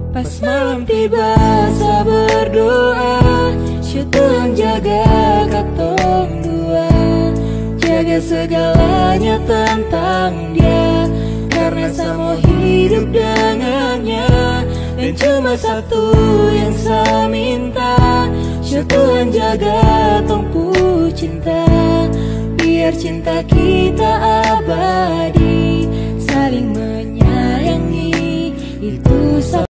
Pas malam tiba saya berdoa, syukur Tuhan jaga katong dua, jaga segalanya tentang dia, karena saya mau hidup dengannya. Dan cuma satu yang saya minta, syukur Tuhan jaga tongpu cinta, biar cinta kita abadi.